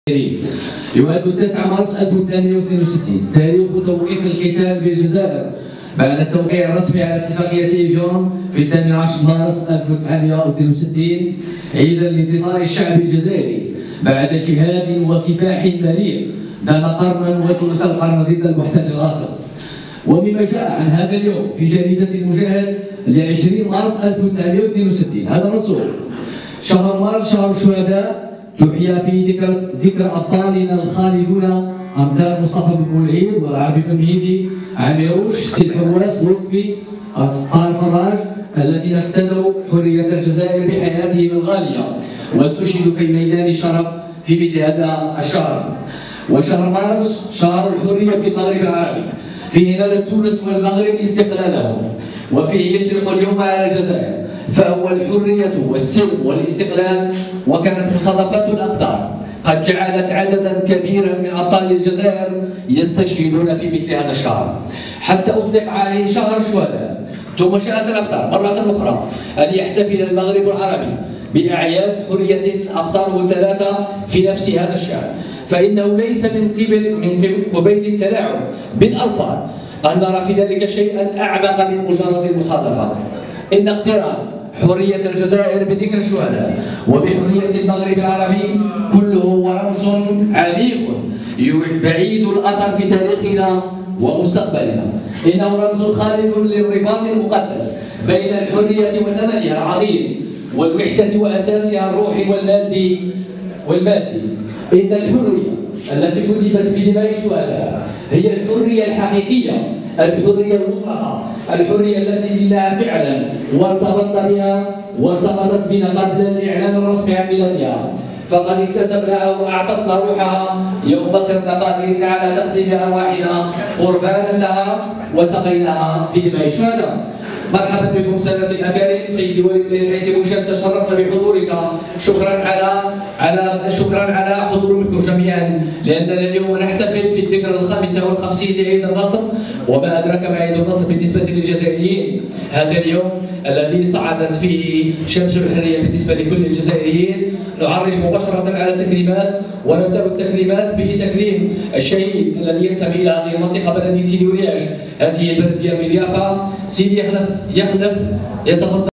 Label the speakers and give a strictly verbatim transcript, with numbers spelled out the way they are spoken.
Speaker 1: يؤد تسعة مارس ألف وتسعمائة واثنين وستين تاريخ توقيف القتال بالجزائر بعد التوقيع الرسمي على اتفاقية إيفيون في الثامن عشر مارس ألف وتسعمائة واثنين وستين عيدا لانتصار الشعب الجزائري بعد جهاد وكفاح مرير دام قرنا وثلث القرن ضد المحتل الغاصب. ومما جاء عن هذا اليوم في جريدة المجاهد لعشرين مارس ألف وتسعمائة واثنين وستين هذا الرسول: شهر مارس شهر الشهداء، تحيا في ذكر ذكر ابطالنا الخالدون امثال مصطفى بن بولعيد والعربي بن مهيدي، عميروش، سيد حواس، لطفي، اسقان فراج الذين افتدوا حريه الجزائر بحياتهم الغاليه واستشهدوا في ميدان شرف في مثل هذا الشهر. وشهر مارس شهر الحريه في المغرب العربي، فيه نالت تونس والمغرب استقلالهم، وفيه يشرق اليوم على الجزائر، فهو الحرية والسلم والاستقلال. وكانت مصادفات الأقدار قد جعلت عددا كبيرا من أبطال الجزائر يستشهدون في مثل هذا الشهر، حتى أطلق عليه شهر الشهداء. ثم شاءت الأقدار مرة أخرى أن يحتفل المغرب العربي بأعياد حرية أقداره ثلاثة في نفس هذا الشهر، فإنه ليس من قبل من قبيل التلاعب بالألفاظ أن نرى في ذلك شيئا أعمق من مجرد المصادفة. إن اقتران حرية الجزائر بذكر الشهداء وبحرية المغرب العربي كله ورمز عميق بعيد الأثر في تاريخنا ومستقبلنا. إنه رمز خالد للرباط المقدس بين الحرية وثمنها العظيم والوحدة وأساسها الروحي والمادي والمادي. إن الحرية التي كتبت في دماء الشهداء هي الحرية الحقيقية، الحرية المطلقة، الحرية التي لله فعلا وارتبطت بها وارتبطت بنا قبل الإعلان الرسمي عن ميلادها، فقد اكتسبناها وأعطتنا روحها يوم صرنا قادرين على تقديم أرواحنا قربانا لها وسقيناها في دماء الشهداء. مرحبا بكم سادتي الاكارم، سيدي ولي ولايه عين تيموشان، تشرفنا بحضورك. شكرا على على شكرا على حضوركم جميعا، لاننا اليوم نحتفل في الذكرى الخامسه والخمسين لعيد النصر، وما ادراك ما عيد النصر بالنسبه للجزائريين. هذا اليوم الذي صعدت فيه شمس الحريه بالنسبه لكل الجزائريين. نعرج مباشره على التكريمات، ونبدا التكريمات بتكريم الشهيد الذي ينتمي الى هذه المنطقه بلديه سيدي ورياش، هذه البلد ديال مليافه. سيدي يخلف يخلف يتفضل.